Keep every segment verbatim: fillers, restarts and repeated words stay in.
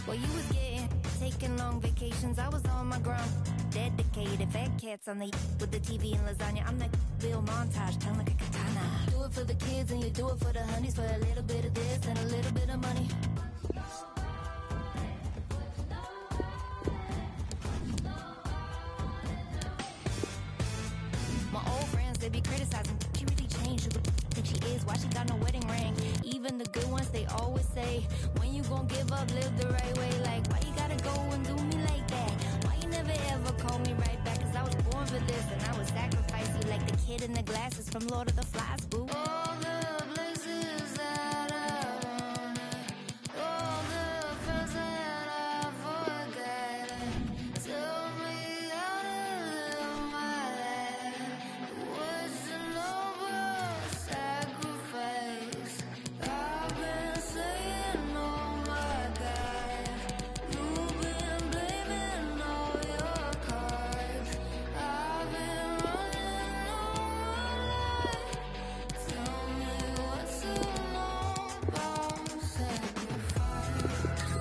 Well, you was getting, taking long vacations, I was on my grind. Dedicated, fat cats on the with the T V and lasagna. I'm that Bill montage, telling like a katana. Do it for the kids and you do it for the honeys, for a little bit of this and a little bit of money. My old friends, they be criticizing. She really changed. Who the think she is? Why she got no wedding ring? Even the good ones, they always say, when you gon' give up, live the right way. Like, why you gotta go and do me like that? Why you never ever call me right back? Cause I was born for this and I would sacrifice you like the kid in the glasses from Lord of the Flies, boo. All the places that I wanted, all the friends that I forgot. Tell me how to live my life. What's a noble sacrifice? I've been saying, oh my God, you've been blaming all your cards. I've been running all my life. Tell me what's a noble sacrifice?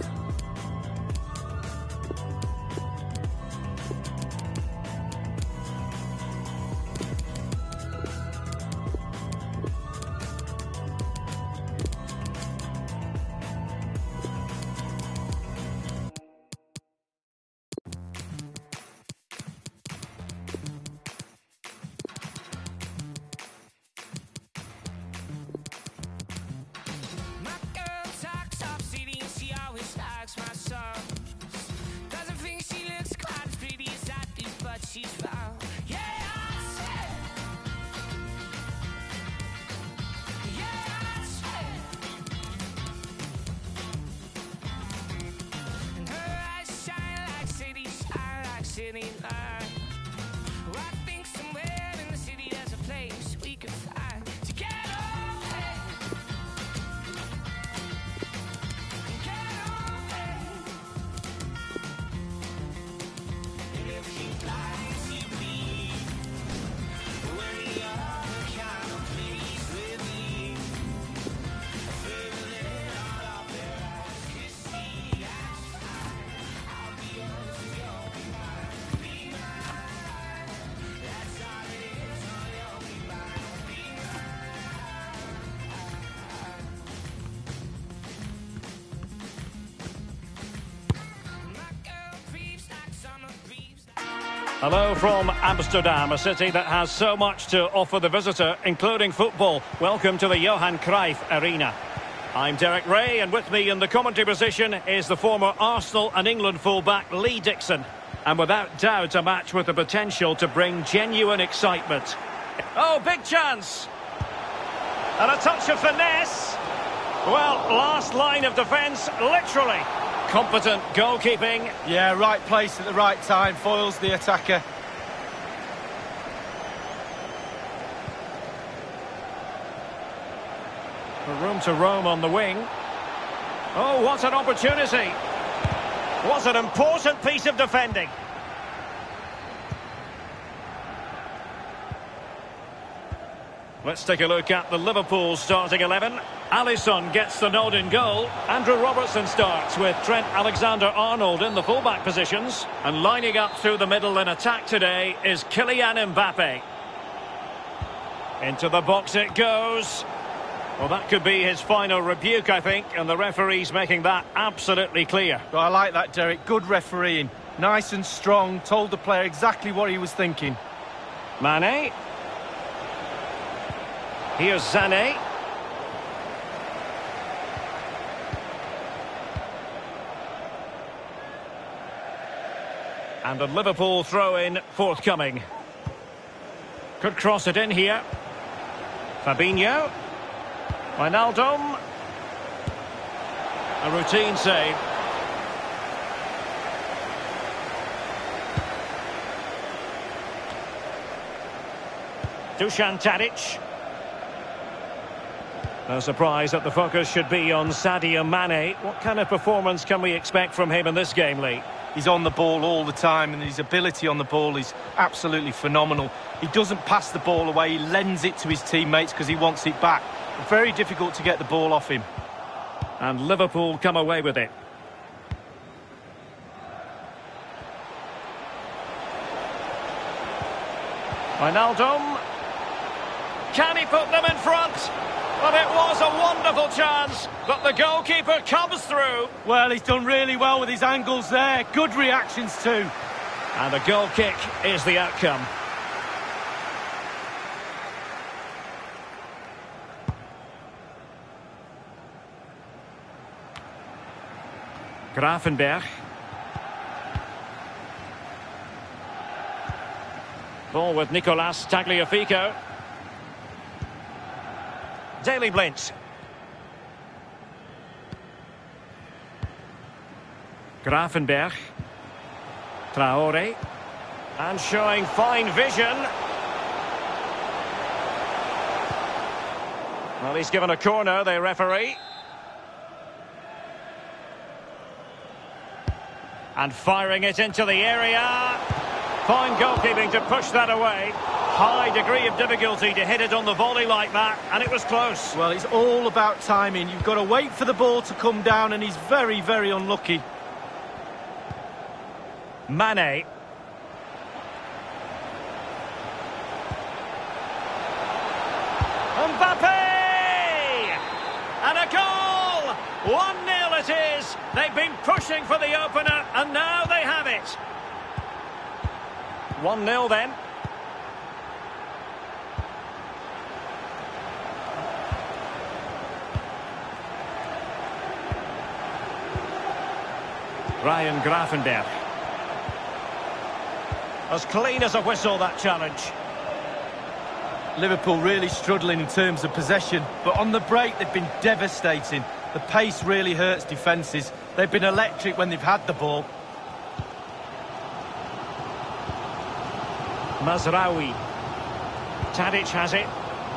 My girl talks off city and she always likes my songs. Doesn't think she looks quite as pretty as I do, but she's found. Yeah, I said. Yeah, I said. And her eyes shine like city, shine like city lights. Well, I think somewhere in the city there's a place we can find to get away. Get away. And if she likes you, be when the other kind of place with me. Further than all of their eyes can see. That's fine. I'll be yours if you'll be mine. Be mine. That's all it is. Oh, you'll be mine. Be mine. My girl creeps like summer breeze. Hello from Amsterdam, a city that has so much to offer the visitor, including football. Welcome to the Johan Cruyff Arena. I'm Derek Ray, and with me in the commentary position is the former Arsenal and England fullback Lee Dixon. And without doubt, a match with the potential to bring genuine excitement. Oh, big chance! And a touch of finesse. Well, last line of defence, literally. Competent goalkeeping. Yeah, right place at the right time, foils the attacker. Room to roam on the wing. Oh, what an opportunity. What an important piece of defending. Let's take a look at the Liverpool starting eleven. Alisson gets the nod in goal. Andrew Robertson starts with Trent Alexander-Arnold in the fullback positions. And lining up through the middle in attack today is Kylian Mbappe. Into the box it goes. Well, that could be his final rebuke, I think, and the referee's making that absolutely clear. Well, I like that, Derek. Good refereeing. Nice and strong, told the player exactly what he was thinking. Mane. Here's Sané. And the Liverpool throw-in forthcoming. Could cross it in here. Fabinho. Wijnaldum. A routine save. Dusan Tadic. No surprise that the focus should be on Sadio Mane. What kind of performance can we expect from him in this game, Lee? He's on the ball all the time, and his ability on the ball is absolutely phenomenal. He doesn't pass the ball away, he lends it to his teammates because he wants it back. Very difficult to get the ball off him. And Liverpool come away with it. Wijnaldum. Can he put them in front? Well, it was a wonderful chance, but the goalkeeper comes through. Well, he's done really well with his angles there. Good reactions too. And a goal kick is the outcome. Gravenberch. Ball with Nicolas Tagliafico. Daley Blind. Gravenberch. Traore. And showing fine vision. Well, he's given a corner, the referee. And firing it into the area. Fine goalkeeping to push that away. High degree of difficulty to hit it on the volley like that, and it was close. Well, it's all about timing. You've got to wait for the ball to come down, and he's very, very unlucky. Mane. Mbappe! And a goal! one nil it is. They've been pushing for the opener, and now they have it. one nil then. Ryan Gravenberch. As clean as a whistle, that challenge. Liverpool really struggling in terms of possession, but on the break they've been devastating. The pace really hurts defences. They've been electric when they've had the ball. Mazraoui. Tadic has it.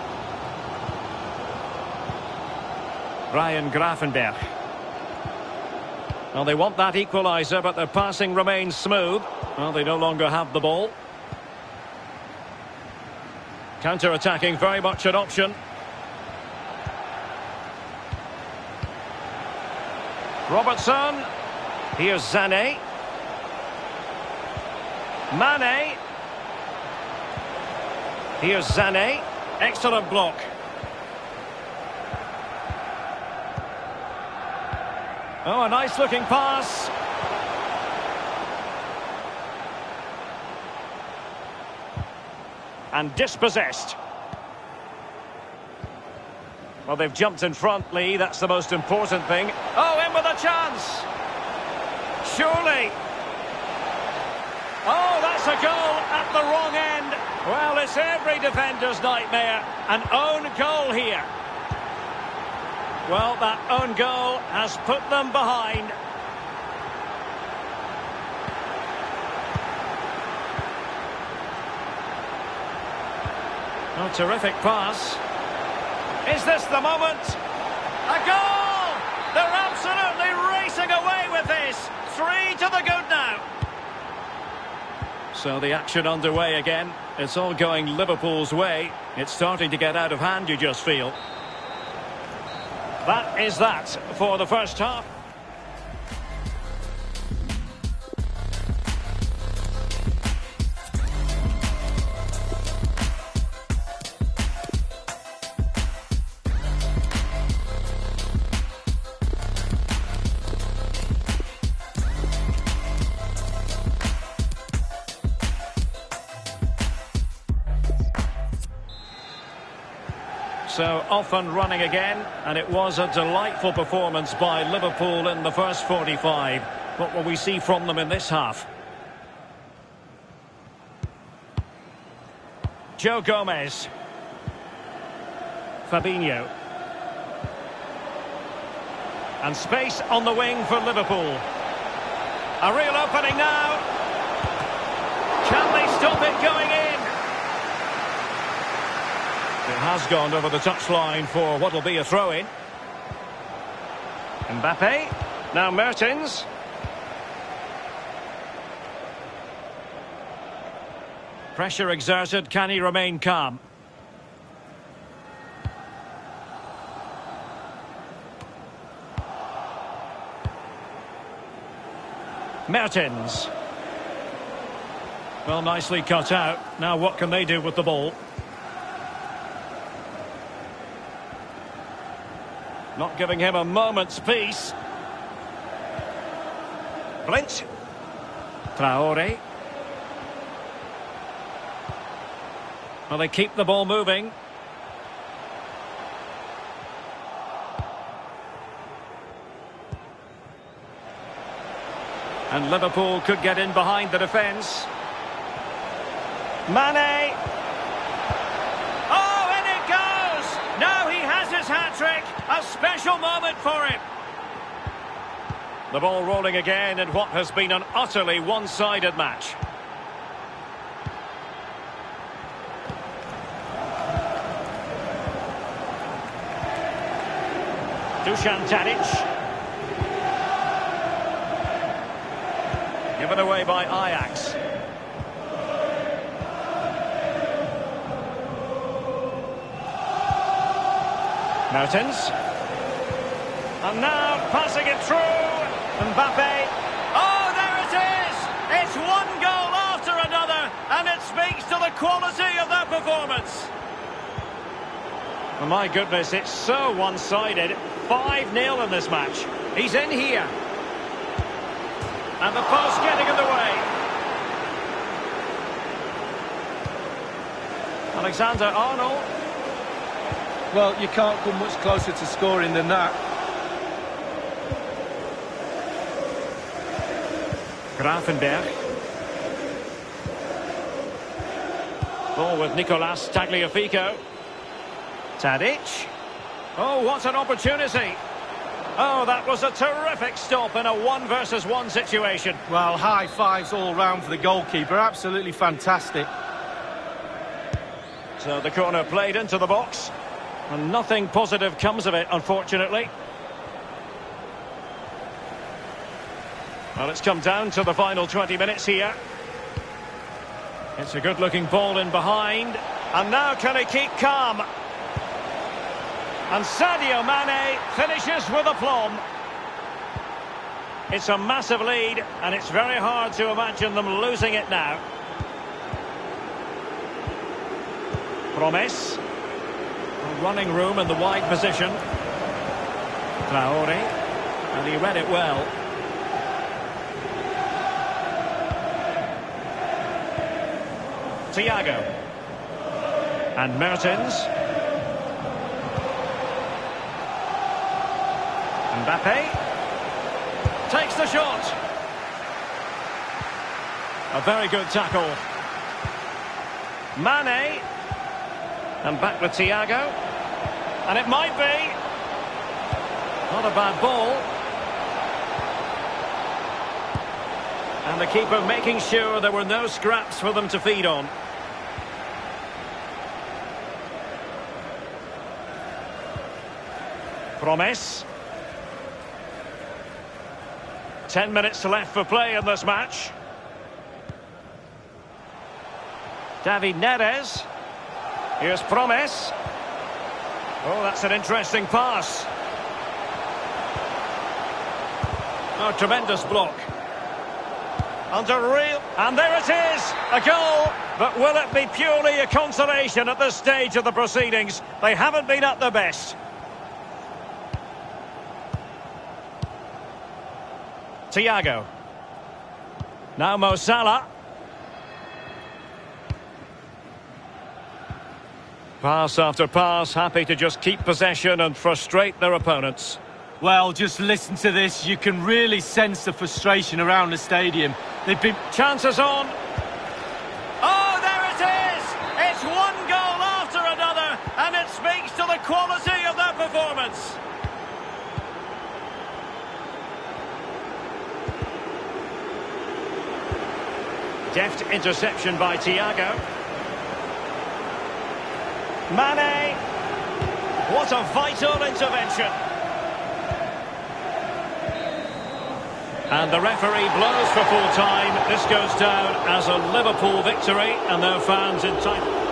Ryan Gravenberch. Well, they want that equaliser, but their passing remains smooth. Well, they no longer have the ball. Counter-attacking, very much an option. Robertson. Here's Sané. Mane. Here's Sané. Excellent block. Oh, a nice-looking pass. And dispossessed. Well, they've jumped in front, Lee. That's the most important thing. Oh, in with a chance. Surely. Oh, that's a goal at the wrong end. Well, it's every defender's nightmare. An own goal here. Well, that own goal has put them behind. Oh, terrific pass. Is this the moment? A goal! They're absolutely racing away with this. Three to the good now. So the action underway again. It's all going Liverpool's way. It's starting to get out of hand, you just feel. That is that for the first half. So off and running again, and it was a delightful performance by Liverpool in the first forty-five. What will we see from them in this half? Joe Gomez. Fabinho. And space on the wing for Liverpool. A real opening now. Can they stop it going in? It has gone over the touchline for what will be a throw-in. Mbappe. Now Mertens. Pressure exerted. Can he remain calm? Mertens. Well, nicely cut out. Now what can they do with the ball? Not giving him a moment's peace. Blint. Traore. Well, they keep the ball moving. And Liverpool could get in behind the defence. Mane. Oh, and it goes! Now he has his hat-trick. A special moment for him. The ball rolling again in what has been an utterly one-sided match. Dusan Tadic. Given away by Ajax. Mertens. And now passing it through. Mbappe. Oh, there it is! It's one goal after another, and it speaks to the quality of their performance. Oh, my goodness, it's so one-sided. five nil in this match. He's in here. And the post getting in the way. Alexander-Arnold. Well, you can't come much closer to scoring than that. Gravenberg. Ball with Nicolas Tagliafico. Tadic. Oh, what an opportunity. Oh, that was a terrific stop in a one versus one situation. Well, high fives all round for the goalkeeper. Absolutely fantastic. So the corner played into the box. And nothing positive comes of it, unfortunately. Well, it's come down to the final twenty minutes here. It's a good-looking ball in behind. And now can he keep calm? And Sadio Mane finishes with aplomb. It's a massive lead, and it's very hard to imagine them losing it now. Promes. Running room in the wide position. Traore. And he read it well. Thiago. And Mertens. Mbappe takes the shot. A very good tackle. Mane. And back with Thiago. And it might be. Not a bad ball. And the keeper making sure there were no scraps for them to feed on. Promes. Ten minutes left for play in this match. David Neres. Here's Promes. Oh, that's an interesting pass. Oh, tremendous block. Under real... And there it is! A goal! But will it be purely a consolation at this stage of the proceedings? They haven't been at their best. Thiago. Now Mo Salah. Pass after pass, happy to just keep possession and frustrate their opponents. Well, just listen to this. You can really sense the frustration around the stadium. They've been... Chances on. Oh, there it is! It's one goal after another, and it speaks to the quality of their performance. Deft interception by Thiago. Mane. What a vital intervention. And the referee blows for full time. This goes down as a Liverpool victory, and their fans entitled.